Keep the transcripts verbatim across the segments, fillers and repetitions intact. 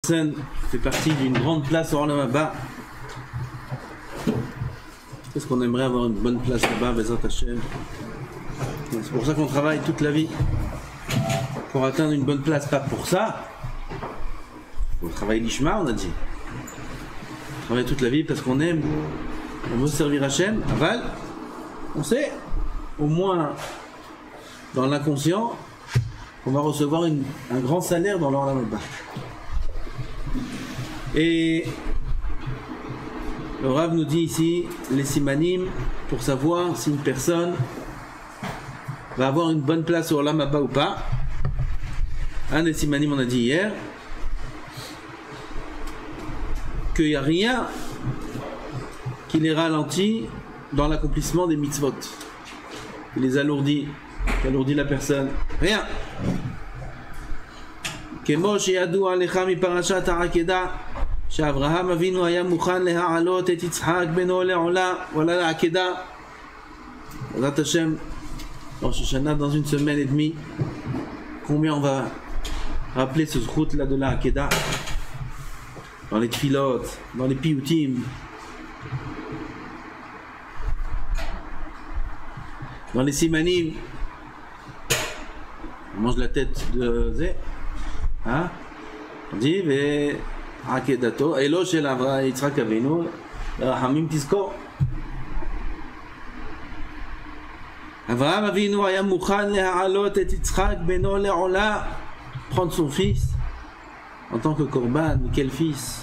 personne fait partie d'une grande place au Olam Haba. Qu'est-ce qu'on aimerait avoir une bonne place là-bas, Bezat Hashem. C'est pour ça qu'on travaille toute la vie. Pour atteindre une bonne place, pas pour ça. On travaille l'Ishma, on a dit. On travaille toute la vie parce qu'on aime, on veut servir Hashem. Aval, on sait, au moins dans l'inconscient, qu'on va recevoir une, un grand salaire dans l'Olam Haba. Et le Rav nous dit ici les simanim pour savoir si une personne va avoir une bonne place au Olam Haba ou pas. Un des simanim, on a dit hier, qu'il n'y a rien qui les ralentit dans l'accomplissement des mitzvot, qui les alourdit, qui alourdit la personne. Rien. כמו שידוע לך מפרשת העקדה שאברהם אבינו היה מוכן להעלות את יצחק בנו לעולה voilà לעקדה. בעזרת השם, Rosh Hashanah dans une semaine et demie, combien on va rappeler ce zchut là de la Hakeda dans les tfilot, dans les piyutim, dans les simanim. On mange la tête de Zé, hein? On dit ve Hakedato elo shel Avraham Yitzhak Avinu rahamim tizkor. Avraham Avinu aya mukhan le'alot et Yitzhak beno le'ola, prendre son fils en tant que korban. Quel fils?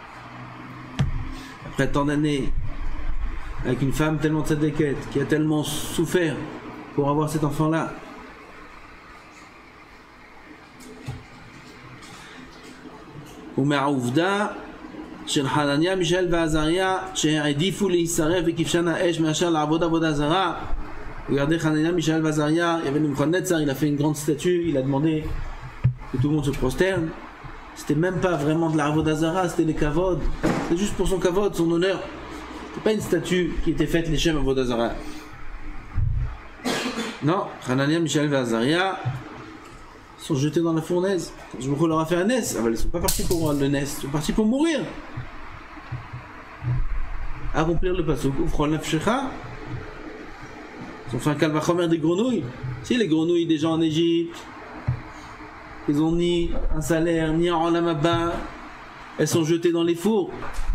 Après tant d'années, avec une femme tellement tzadékette, qui a tellement souffert pour avoir cet enfant-là. ומהעובדה של חנניה, מישאל ועזריה שהעדיפו להישרף בכבשן האש מאשר לעבוד עבודה זרה. Regardez Hanania, Michel Vazaria, il y avait Nebuchadnezzar, il a fait une grande statue, il a demandé que tout le monde se prosterne. C'était même pas vraiment de la Avodah Zara, c'était les kavod. C'était juste pour son kavod, son honneur. C'était pas une statue qui était faite les Shem Avodah Zara. Non, Hanania, Michel Vazaria sont jetés dans la fournaise. Je me leur a fait un nes. Ah, ils sont pas partis pour le nes, ils sont partis pour mourir. Accomplir le pasuk, Ufrol Nafshecha. Ils ont fait un calvachomer des grenouilles. Si les grenouilles des gens en Égypte, ils ont ni un salaire, ni un Olam Haba, elles sont jetées dans les fours.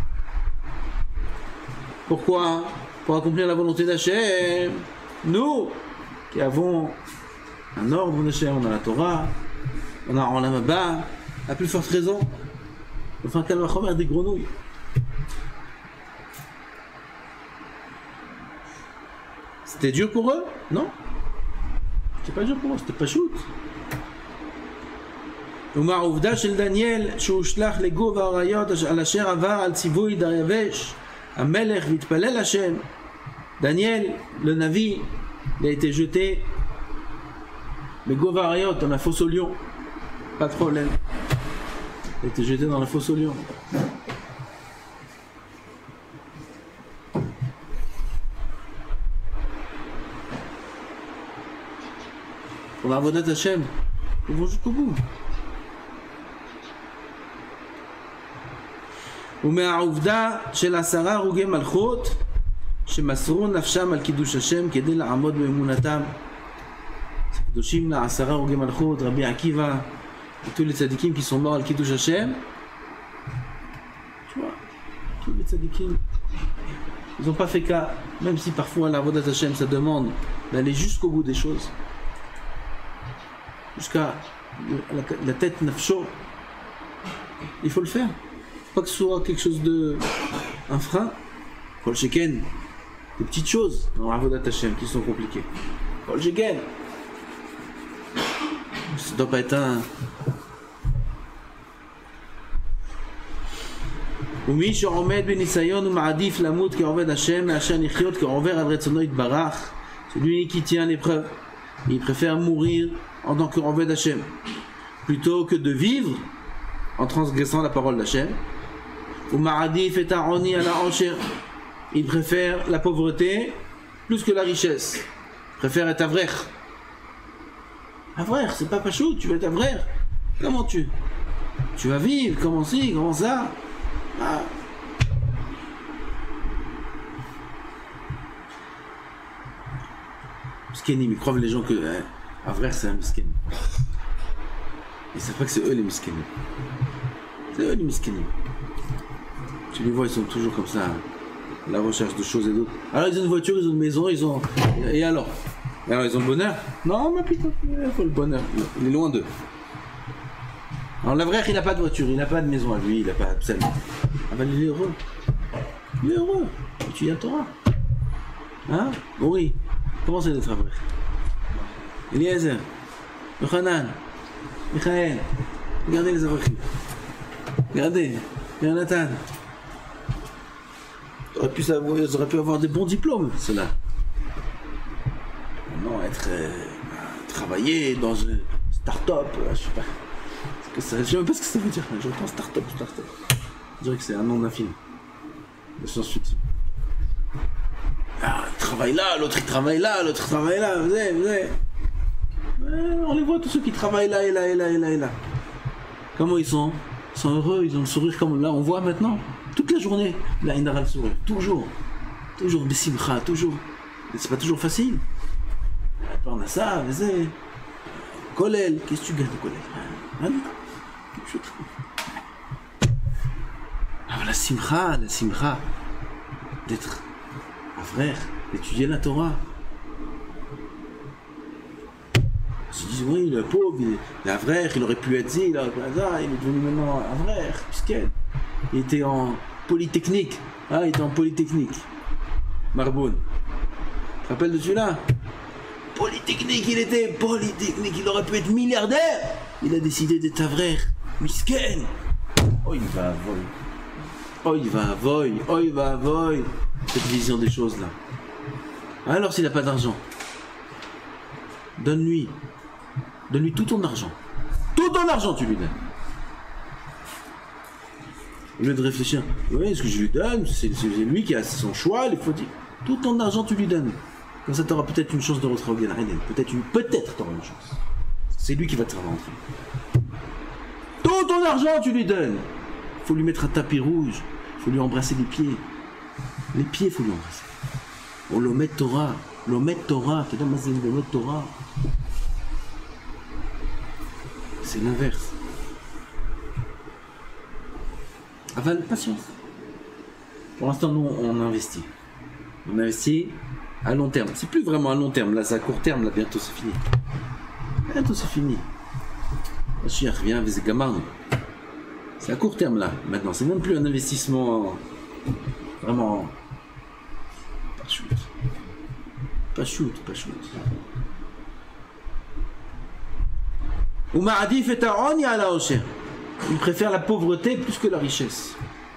Pourquoi? Pour accomplir la volonté d'Hachem. Nous, qui avons un ordre d'Hachem, on a la Torah, on a un Olam Haba, à plus forte raison, on fait un calvachomer des grenouilles. C'était dur pour eux? Non. C'était pas dur pour eux, c'était pas shoot. ומהעובדה של דניאל שהושלך לגוב האריות על אשר עבר על ציווי דריווש המלך והתפלל השם. Daniel, le Navi, il a été jeté לגוב האריות, dans la fosse au lion. Pas de problème. Il a été jeté dans la fosse au lion. Pour la Avodat Hashem, ils vont jusqu'au bout. ומהעובדה של עשרה הרוגי מלכות שמסרו נפשם על קידוש השם כדי לעמוד באמונתם. קדושים לעשרה הרוגי מלכות, רבי עקיבא, tous les tzadikim qui sont morts al קידוש השם. Tu vois, tous les tzadikim, ils n'ont pas fait cas, même si parfois la Avodat Hashem ça demande d'aller jusqu'au bout des choses. Jusqu'à la, la tête nafsho, il faut le faire. Pas que ce soit quelque chose de un frein. Kol sheken, des petites choses dans l'Avodat Hashem qui sont compliquées. Kol sheken, ça doit pas être un. ומי שעומד בניסיון ומעדיף למות כעובד השם מאשר לחיות כעובר על רצונו יתברך, celui qui tient l'épreuve, il préfère mourir en tant que Oved Hashem, plutôt que de vivre en transgressant la parole d'Hachem. Ou Ma'adif et Aroni à la enchère, il préfère la pauvreté plus que la richesse. Il préfère être avrer. Avrer, c'est pas pachou, tu veux être avrer. Comment tu Tu vas vivre, comment si, comment ça ah. Miskenim, ils croient les gens que hein, un vrai c'est un miskenim. Ils savent pas que c'est eux les miskenim. C'est eux les miskenim. Tu les vois, ils sont toujours comme ça, à la recherche de choses et d'autres. Alors ils ont une voiture, ils ont une maison, ils ont... Et alors Et alors ils ont le bonheur? Non, ma putain, il faut le bonheur. Il est loin d'eux. Alors l'Avrer, il n'a pas de voiture, il n'a pas de maison à lui, il n'a pas de salut. Ah ben il est heureux. Il est heureux. Et tu y as Torah. Hein? Oui. Comment c'est d'être Avrer? Eliezer, Yochanan, Michael. Regardez les Avrekhim. Regardez. Jonathan. Ils pu savoir, ils auraient pu avoir des bons diplômes, ceux-là. Non, être... Euh, travailler dans une start-up, je sais pas. Que ça, je sais même pas ce que ça veut dire. Je pense start-up, start-up. Je dirais que c'est un nom d'un film de science-fiction. Ah, il travaille là, l'autre il travaille là, l'autre il travaille là, vous savez, vous savez. Ouais, on les voit tous ceux qui travaillent là et là et là et là et là. Comment ils sont? Ils sont heureux, ils ont le sourire comme là, on voit maintenant. Toute la journée, là, il aura le sourire. Toujours. Toujours, Bessimcha, toujours. Mais c'est pas toujours facile. Après, on a ça, vous savez. Kolel, qu'est-ce que tu gagnes de Kolel? Hein? Ah, la simcha, la simcha, d'être un frère, d'étudier la Torah. Ils se disent, oui, le pauvre, il est un frère, il aurait pu être dit, il, aurait pu être ça, il est devenu maintenant un frère, puisqu'il il était en polytechnique. Ah, il était en polytechnique. Marboun. Tu te rappelles de celui-là? Polytechnique, il était polytechnique, il aurait pu être milliardaire. Il a décidé d'être un frère. Misken. Oh, il va à voy. Oh, il va à voy. Oh, il va à voy. Cette vision des choses là. Alors, s'il n'a pas d'argent, donne-lui. Donne-lui tout ton argent. Tout ton argent, tu lui donnes. Au lieu de réfléchir, oui, ce que je lui donne, c'est lui qui a son choix, il faut dire. Tout ton argent, tu lui donnes. Comme ça, tu auras peut-être une chance de rentrer au Gan Eden. Peut-être une, peut-être tu auras une chance. C'est lui qui va te faire rentrer. Tout ton argent, tu lui donnes. Il faut lui mettre un tapis rouge. Il faut lui embrasser les pieds. Les pieds, il faut lui embrasser. On le met Torah. Le met Torah. Tu donnes le met Torah. C'est l'inverse. Aval, patience. Pour l'instant, nous, on investit. On investit à long terme. C'est plus vraiment à long terme. Là, c'est à court terme. Là, bientôt, c'est fini. Bientôt, c'est fini. Mashiach revient avec ses gamins. C'est à court terme, là. Maintenant, c'est même plus un investissement vraiment... Pas shoot. Pas shoot, pas shoot. Ou Ma'adif et Ta'on ya la Osher. Il préfère la pauvreté plus que la richesse.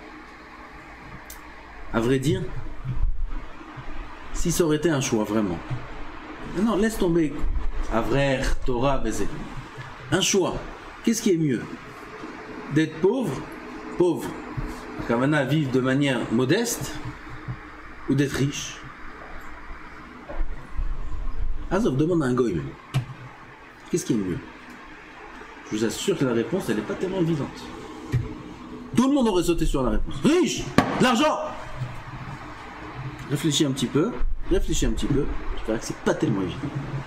À vrai dire, si ça aurait été un choix, vraiment. Non, laisse tomber. Avrer, Torah, Bézé. Un choix. Qu'est-ce qui est mieux? D'être pauvre, pauvre, Kavana vivre de manière modeste, ou d'être riche? Azov demande à un goy. Qu'est-ce qui est mieux? Je vous assure que la réponse, elle n'est pas tellement évidente. Tout le monde aurait sauté sur la réponse. Riche! L'argent! Réfléchis un petit peu. Réfléchis un petit peu. Tu verras que c'est pas tellement évident.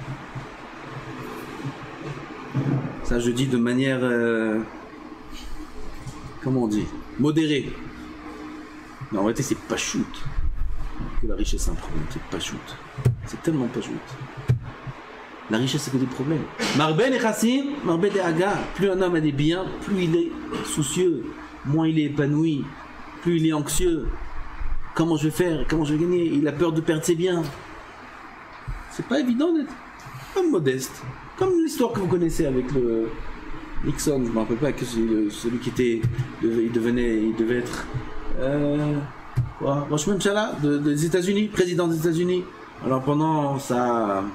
Ça, je dis de manière... Euh, comment on dit? Modérée. Mais en réalité, c'est pas shoot. Que la richesse, c'est un problème. C'est pas shoot. C'est tellement pas shoot. La richesse, c'est que des problèmes. Marben et Chassim, Marben et Aga. Plus un homme a des biens, plus il est soucieux, moins il est épanoui, plus il est anxieux. Comment je vais faire? Comment je vais gagner? Il a peur de perdre ses biens. C'est pas évident d'être comme modeste. Comme l'histoire que vous connaissez avec le Nixon, je ne me rappelle pas que celui, celui qui était, il devenait, il devait être, euh, quoi, Rosh Menshala de, des États-Unis, président des États-Unis. Alors pendant sa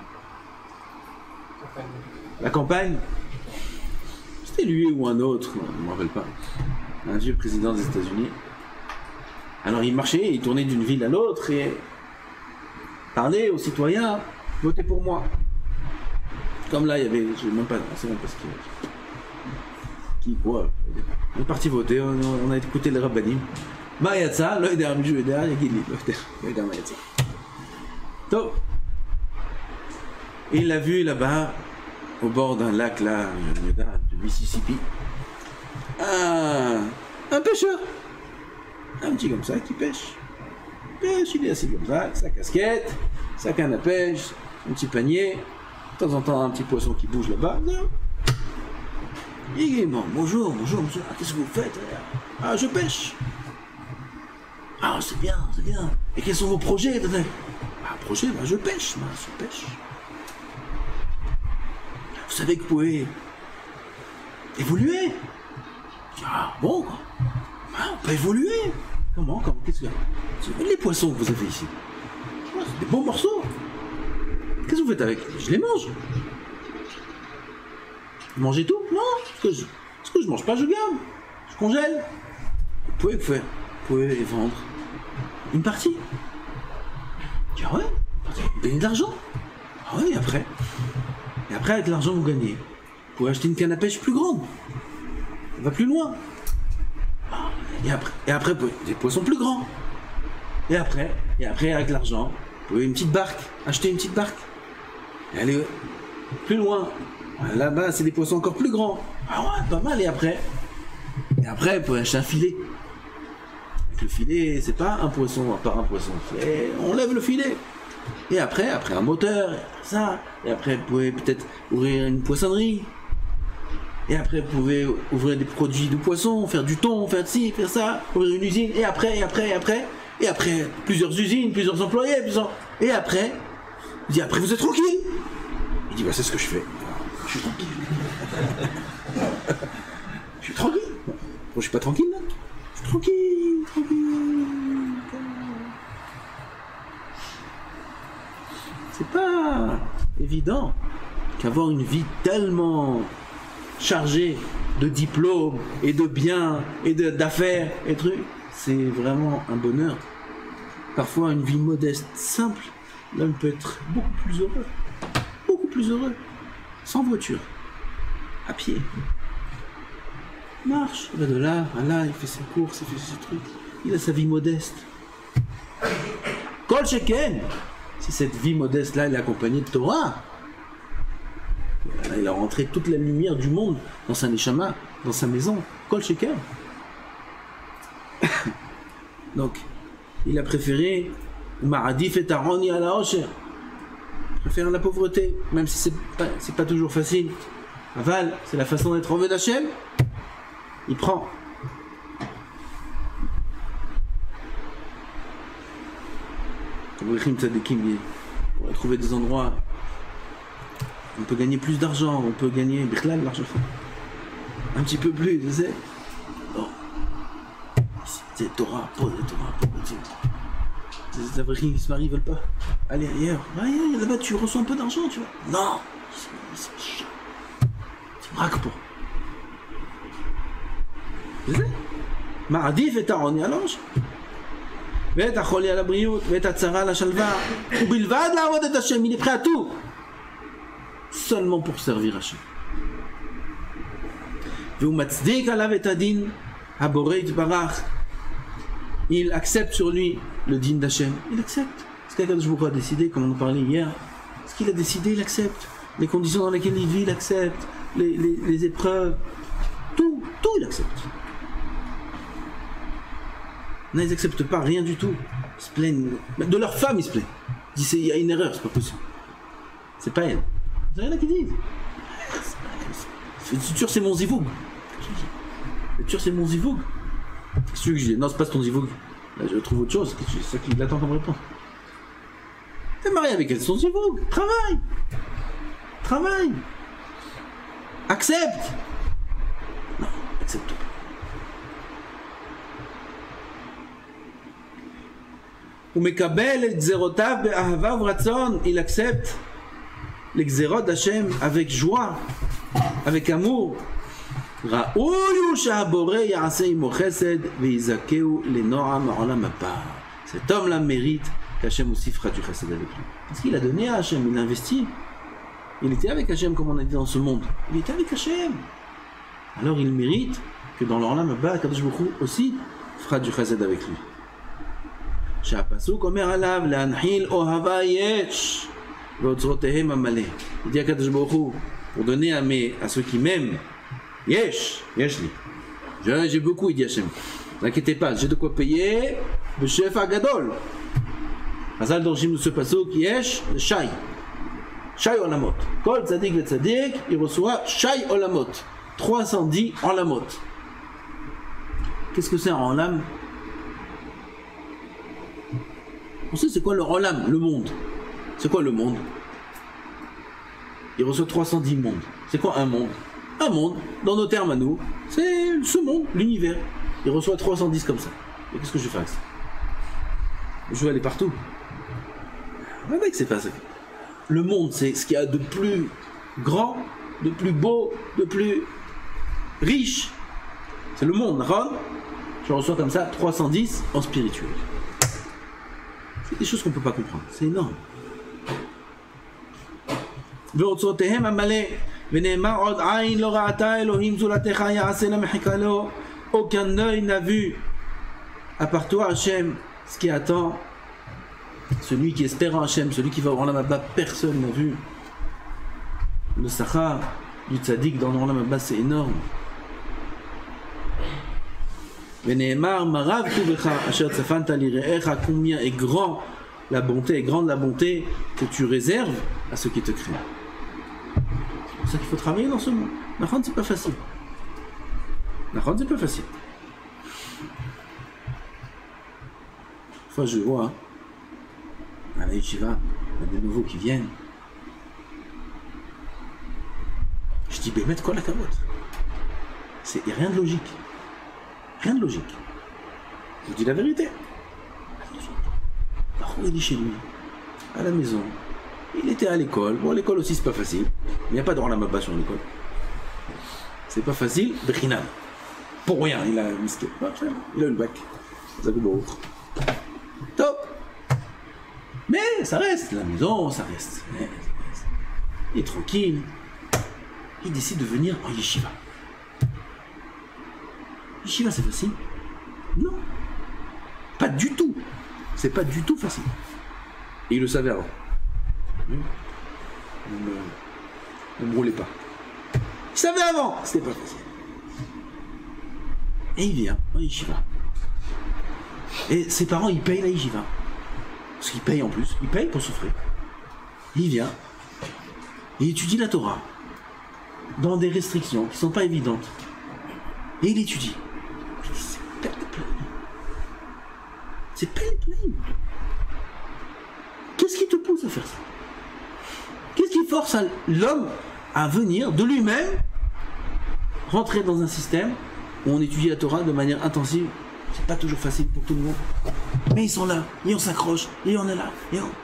la campagne, c'était lui ou un autre, je ne me rappelle pas, un vieux président des États-Unis. Alors il marchait, il tournait d'une ville à l'autre et parlait aux citoyens, votez pour moi. Comme là, il y avait, je ne sais même pas, c'est même pas ce qu'il qui quoi? On est parti voter, on, on a écouté les rabbinim. Ma yatsa, lo yedar michou yedar, yagid li, lo yedar ma yatsa. Top. Il l'a vu là-bas, au bord d'un lac là, de Mississippi. Un, un pêcheur. Un petit comme ça qui pêche. Pêche, il est assis comme ça, avec sa casquette, sa canne à pêche, un petit panier. De temps en temps, un petit poisson qui bouge là-bas. Il dit, bon, bonjour, bonjour, monsieur. Ah, qu'est-ce que vous faites? Ah, je pêche. Ah, c'est bien, c'est bien. Et quels sont vos projets? Ah, projet, bah, je pêche, bah, je pêche. Vous savez que vous pouvez évoluer. Ah, bon, quoi. Ah, on peut évoluer. Comment, comment, qu'est-ce que c'est? Les poissons que vous avez ici, ah, c'est des bons morceaux. Qu'est-ce que vous faites avec? Je les mange. Vous mangez tout? Non, ce que je, ce que je mange pas, je garde. Je congèle. Vous pouvez faire, vous pouvez les vendre une partie. Ah ouais, vous gagnez de l'argent. Ah ouais, et après. Et après, avec l'argent, vous gagnez. Vous pouvez acheter une canne à pêche plus grande. Elle va plus loin. Et après, et après, des poissons plus grands. Et après, et après, avec l'argent, vous pouvez une petite barque, acheter une petite barque. Et aller plus loin. Là-bas, c'est des poissons encore plus grands. Ah ouais, pas mal. Et après, et après, vous pouvez acheter un filet. Avec le filet, c'est pas un poisson, à part un poisson. Et on lève le filet. Et après, après un moteur, et ça. Et après, vous pouvez peut-être ouvrir une poissonnerie. Et après, vous pouvez ouvrir des produits de poisson, faire du thon, faire ci, faire ça, ouvrir une usine. Et après, et après, et après, et après, plusieurs usines, plusieurs employés, plusieurs... Et après, il dit, après, vous êtes tranquille. Il dit, bah, c'est ce que je fais. Je suis tranquille. Je suis tranquille. Bon, je suis pas tranquille, là. Je suis tranquille, tranquille. C'est pas évident qu'avoir une vie tellement chargée de diplômes et de biens et d'affaires et trucs, c'est vraiment un bonheur. Parfois, une vie modeste, simple, l'homme peut être beaucoup plus heureux. Beaucoup plus heureux. Sans voiture. À pied. Il marche. Il va de là à là, il fait ses courses, il fait ses trucs. Il a sa vie modeste. Kol Sheken. Si cette vie modeste-là, elle est accompagnée de Torah, il a rentré toute la lumière du monde dans sa neshama, dans sa maison. Kol Sheken. Donc, il a préféré Ma'adif et Aroni à la Osher. Préfère la pauvreté, même si c'est pas, c'est pas toujours facile. Aval, c'est la façon d'être en d'Hachem. Il prend. On va trouver des endroits où on peut gagner plus d'argent, on peut gagner l'argent un petit peu plus, tu sais. Bon. C'est Torah, pauvre Torah, pauvre Dieu. Les Avricains qui se marient, ils veulent pas aller ailleurs. Ouais, là-bas, tu reçois un peu d'argent, tu vois. Non, c'est chiant. Tu braques pour. Tu sais? Ma'adif et Aroni à l'ange. ואת החולי על הבריאות, ואת הצרה על השלווה, ובלבד לעבוד את השם, il est prêt à tout. Seulement pour servir Hachem. והוא מצדיק עליו את הדין, הבורא יתברך. Il accepte sur lui le din d'Hachem. Il accepte. Ce qu'Akadosh Baruch Hu a décidé, comme on en parlait hier, ce qu'il a décidé, il accepte. Les conditions dans lesquelles il vit, il accepte. Les, les, les épreuves, tout, tout il accepte. Non, ils n'acceptent pas rien du tout. Ils se plaignent. De leur femme, ils se plaignent. Ils disent, il y a une erreur, c'est pas possible. C'est pas elle. C'est rien qui disent. Le futur, c'est mon zivoug. Le futur, c'est mon zivoug. C'est celui que je dis, non, c'est pas ton zivoug. Là, je trouve autre chose. C'est ça qui l'attend comme réponse. T'es marié avec elle, c'est ton zivoug. Travaille. Travaille. Accepte. Non, accepte pas. Il accepte les gzerot d'Hachem avec joie, avec amour. Cet homme-là mérite qu'Hachem aussi fera du chesed avec lui. Parce qu'il a donné à Hachem, il a investi. Il était avec Hachem, comme on a dit dans ce monde. Il était avec Hachem. alors il mérite que dans l'Olam Abba, Akadosh Baruch Hu aussi fera du chesed avec lui. Sha'apasuk omer alav le'anhil ohava yesh ve'otzrotehem amaleh. Il dit à Akadosh Baruch Hu, pour donner à, mes, à ceux qui m'aiment, yesh, yesh li. J'ai, j'ai beaucoup, il dit Hachem. N'inquiétez pas, j'ai de quoi payer le chef Agadol. Hazal dorjim de ce pasuk, yesh, shai. Shai olamot. Kol tzadik le tzadik, il reçoit shai olamot. trois cent dix olamot. Qu'est-ce que c'est un olam? On sait c'est quoi le olam, le monde. C'est quoi le monde? Il reçoit trois cent dix mondes. C'est quoi un monde? Un monde, dans nos termes à nous, c'est ce monde, l'univers. Il reçoit trois cent dix comme ça. Et qu'est-ce que je vais faire avec ça? Je vais aller partout. Ouais, mec, c'est pas ça. Le monde, c'est ce qu'il y a de plus grand, de plus beau, de plus riche. C'est le monde, Ron. Je reçois comme ça trois cent dix en spirituel. C'est des choses qu'on ne peut pas comprendre. C'est énorme. Aucun œil n'a vu, à part toi, Hachem, ce qui attend. Celui qui espère en Hachem, celui qui va au Olam Abba, personne n'a vu. Le Sachar du Tzadik dans le Olam Abba, c'est énorme. Combien est grand la bonté, est grande la bonté que tu réserves à ceux qui te craignent. C'est pour ça qu'il faut travailler dans ce monde. Nachon, c'est pas facile. Nachon, c'est pas facile. Une fois, je vois, hein, à la yeshiva, il y a des nouveaux qui viennent. Je dis, ben, mettre quoi la carotte? Il n'y a rien de logique. Rien de logique. Je vous dis la vérité. Par contre, il est chez lui, à la maison. Il était à l'école. Bon, l'école aussi, c'est pas facile. Il n'y a pas de Olam Abba sur l'école. C'est pas facile. Brinam. Pour rien, il a misqué. Il a eu le bac. Top. Mais ça reste. La maison, ça reste. Il est tranquille. Il décide de venir en yeshiva. Yeshiva, c'est facile? Non. Pas du tout. C'est pas du tout facile. Et il le savait avant. Ne me, ne me brûlez pas. Il savait avant. C'était pas facile. Et il vient en yeshiva. Et ses parents, ils payent la yeshiva. Parce qu'ils payent en plus. Ils payent pour souffrir. Et il vient. Et il étudie la Torah. Dans des restrictions qui sont pas évidentes. Et il étudie. C'est pas le plein. C'est pas le plein. Qu'est-ce qui te pousse à faire ça? Qu'est-ce qui force à l'homme à venir de lui-même rentrer dans un système où on étudie la Torah de manière intensive? C'est pas toujours facile pour tout le monde. Mais ils sont là, et on s'accroche, et on est là, et on...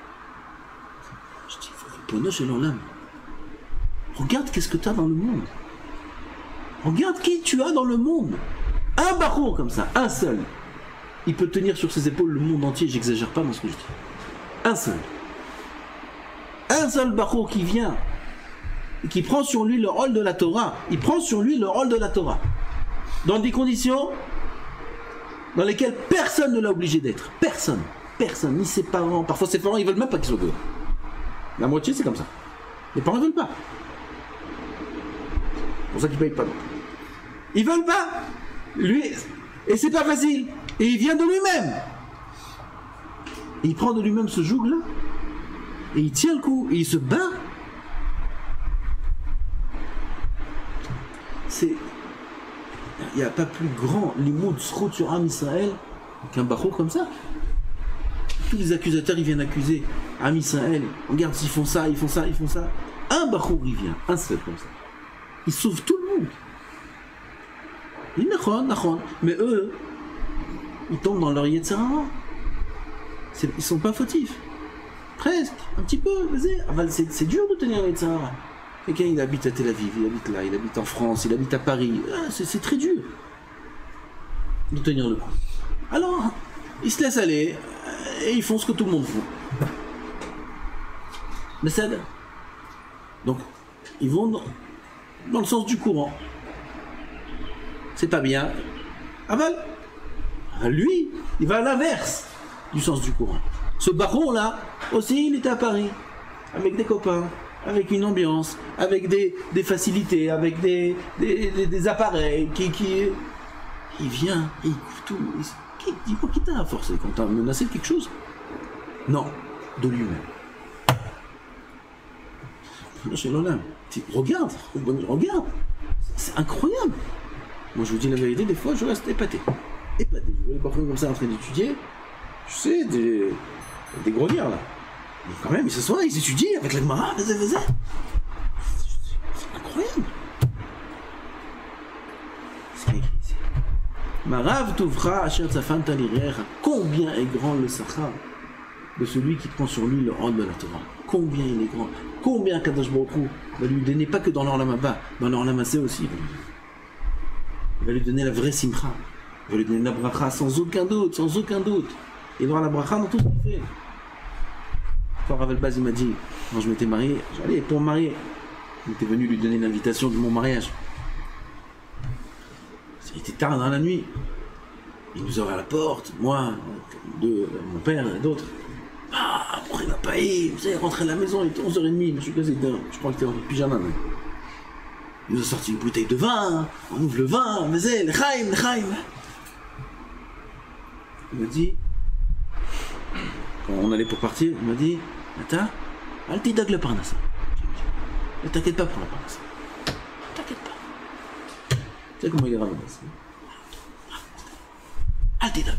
Je dis, Pono chez l'Olam. Regarde qu'est-ce que tu as dans le monde. Regarde qui tu as dans le monde. Un barour comme ça, un seul. Il peut tenir sur ses épaules le monde entier, j'exagère pas dans ce que je dis. Un seul. Un seul barour qui vient et qui prend sur lui le rôle de la Torah. Il prend sur lui le rôle de la Torah. Dans des conditions dans lesquelles personne ne l'a obligé d'être. Personne. Personne. Ni ses parents. Parfois ses parents, ils veulent même pas qu'il soit dehors. La moitié, c'est comme ça. Les parents ne veulent pas. C'est pour ça qu'ils payent pas. Ils veulent pas. Lui, et c'est pas facile. Et il vient de lui-même. Et il prend de lui-même ce joug-là. Et il tient le coup. Et il se bat. C'est... Il n'y a pas plus grand limoud srout sur Am Israël qu'un barreau comme ça. Tous les accusateurs, ils viennent accuser Am Israël. Regarde, ils font ça, ils font ça, ils font ça. Un barreau, il vient. Un seul comme ça. Il sauve tout le monde. Il nachon, nachon. Mais eux, ils tombent dans leur Yetzirah. Ils sont pas fautifs. Presque. Un petit peu. C'est, c'est dur de tenir le Yetzirah. Quelqu'un, il habite à Tel Aviv, il habite là, il habite en France, il habite à Paris. Ah, c'est, c'est très dur de tenir le coup. Alors, ils se laissent aller et ils font ce que tout le monde fait. Mais ça, donc, ils vont dans, dans le sens du courant. c'est pas bien. Aval. Lui, il va à l'inverse du sens du courant. Ce baron-là, aussi, il était à Paris, avec des copains, avec une ambiance, avec des, des facilités, avec des, des, des, des appareils, qui, qui... Il vient, il couvre tout. Qui, dis-moi qui t'a forcé, quand t'as menacé de quelque chose? Non, de lui-même. Chez l'Olympe, regarde, regarde, c'est incroyable. Moi, je vous dis la vérité, des fois, je reste épaté. Épaté. Je vois les parents comme ça en train d'étudier. Je sais, des, des grognards là. Mais quand même, ils s'assoient, ils étudient avec la Gemara, vas-y, vas-y. C'est incroyable. C'est écrit ici. Marav Touvra, Asher Tzafan Talirer, combien est grand le Sachar de celui qui prend sur lui le rang de la Torah. Combien il est grand. Combien Kadosh Baruch Hu va lui donner, pas que dans l'Olam Haba, dans l'Olam Hazé aussi. Il va lui donner la vraie simcha. Il va lui donner la bracha sans aucun doute, sans aucun doute. Il aura la bracha dans tout ce qu'il fait. Quand Rav Elbaz il m'a dit, quand je m'étais marié, j'allais pour me marier. Il était venu lui donner l'invitation de mon mariage. Il était tard dans la nuit. Il nous ouvrait la porte, moi, de, mon père et d'autres. Ah, après il a paillé, vous savez, rentré à la maison, il était onze heures trente, je suis quasi dedans. Je crois qu'il était en pyjama même. Il nous a sorti une bouteille de vin, on ouvre le vin, mais c'est l'chaim, l'chaim. Il m'a dit, quand on allait pour partir, il m'a dit, Nata, al tidag le parnassa. Ne t'inquiète pas pour la parnassa. Ne t'inquiète pas. Tu sais comment il est ramené. Al tidag.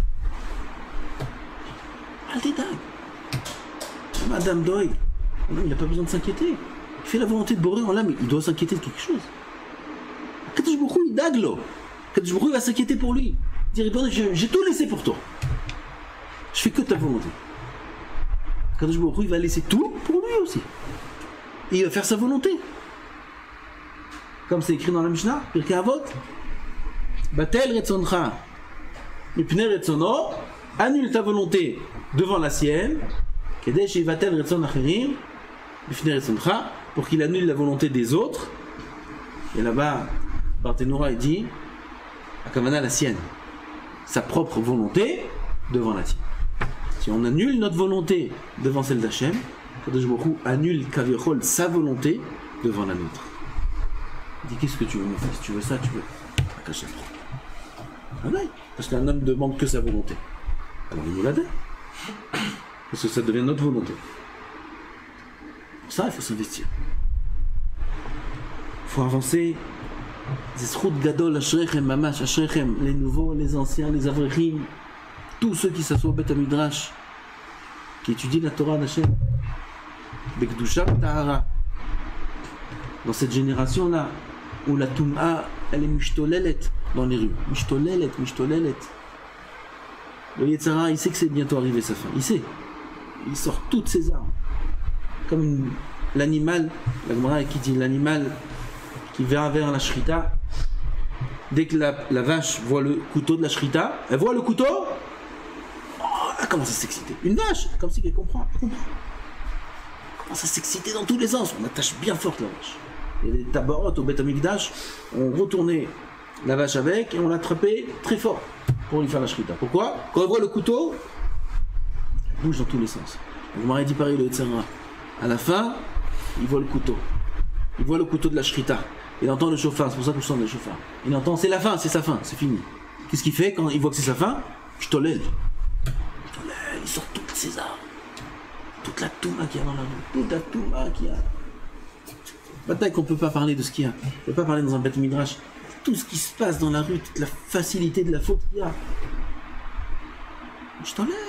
Al tidag. Madame Doyle, il n'a pas besoin de s'inquiéter. Il fait la volonté de Boré en l'âme, il doit s'inquiéter de quelque chose. Kadosh Baruch Hu, il daglo. Kadosh Baruch Hu va s'inquiéter pour lui. Il dit, j'ai tout laissé pour toi. Je fais que ta volonté. Kadosh Baruch Hu, il va laisser tout pour lui aussi. Et il va faire sa volonté. Comme c'est écrit dans la Mishnah, Pirkei Avot, Batel Retzoncha, Mipnei Retzono, annule ta volonté devant la sienne, Kedesh Yivatel Retzon Acherim, Mipnei Retzoncha, pour qu'il annule la volonté des autres. Et là-bas, Barthénoura, il dit, Akavana la sienne, sa propre volonté devant la tienne. Si on annule notre volonté devant celle d'Hachem, Kadosh Baruch Hu annule Kavichol sa volonté devant la nôtre. Il dit, qu'est-ce que tu veux mon fils? Tu veux ça, tu veux Akash. Ah ouais, parce qu'un homme ne demande que sa volonté. Alors il nous la donne. Parce que ça devient notre volonté. Pour ça, il faut s'investir. Il faut avancer. Zesrout Gadol, Ashrechem, Mamash, Ashrechem, les nouveaux, les anciens, les avrechim, tous ceux qui s'assoient au Beth Midrash, qui étudient la Torah d'Hachem, Bekdusha Tahara. Dans cette génération-là, où la Toum'a, elle est mishtolelet dans les rues. Mishtolelet, mishtolelet. Le Yetzara, il sait que c'est bientôt arrivé sa fin. Il sait. Il sort toutes ses armes. Comme une, l'animal, la Gemara qui dit l'animal qui va vers la shrita, dès que la, la vache voit le couteau de la shrita, elle voit le couteau, oh, elle commence à s'exciter. Une vache, comme si elle comprend. Elle comprend. Elle commence à s'exciter dans tous les sens. On attache bien fort la vache. Et les tabarotes au Beth Amikdash, on retournait la vache avec et on l'attrapait très fort pour lui faire la shrita. Pourquoi? Quand elle voit le couteau, elle bouge dans tous les sens. Vous m'avez dit pareil le Yetzara. À la fin, il voit le couteau. Il voit le couteau de la shrita. Il entend le chauffard, c'est pour ça qu'on sent le chauffard. Il entend, c'est la fin, c'est sa fin, c'est fini. Qu'est-ce qu'il fait quand il voit que c'est sa fin? Je te l'aide. Je te l'aide, il sort toutes ses armes. Toute la touma qu'il y a dans la rue. Toute la touma qu'il y a. Bataille qu'on ne peut pas parler de ce qu'il y a. On ne peut pas parler dans un Beth Midrash. Tout ce qui se passe dans la rue, toute la facilité de la faute qu'il y a. Je t'en l'aide.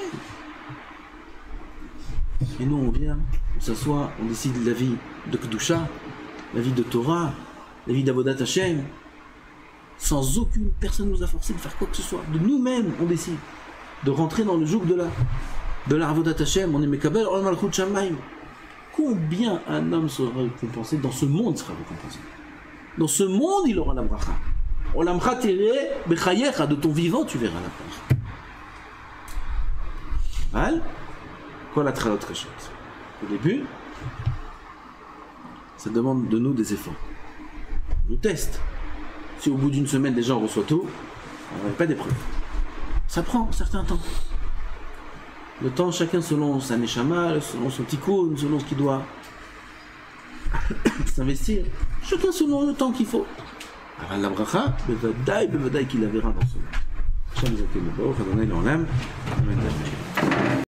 Et nous, on vient, on s'assoit, on décide de la vie de Kedusha, la vie de Torah, la vie d'Avodat Hashem. Sans aucune personne nous a forcé de faire quoi que ce soit. De nous-mêmes, on décide de rentrer dans le joug de la de la Avodat Hashem. On est Mekabel, Ol Malchut Shamayim. Combien un homme sera récompensé? Dans ce monde sera récompensé. Dans ce monde, il aura la bracha. Olamcha tiré bechayecha, de ton vivant, tu verras la bracha. Al, quoi la tralot kachet? Au début, ça demande de nous des efforts. On nous teste. Si au bout d'une semaine déjà on reçoit tout, on n'aurait pas d'épreuve. Ça prend un certain temps. Le temps, chacun selon sa neshama, selon son tikkun, selon ce qu'il doit s'investir. Chacun selon le temps qu'il faut. Alors la bracha, bevadaï, bevadaï qu'il la verra dans son. Shem zaken, Baruch Adonai l'olam. Amen.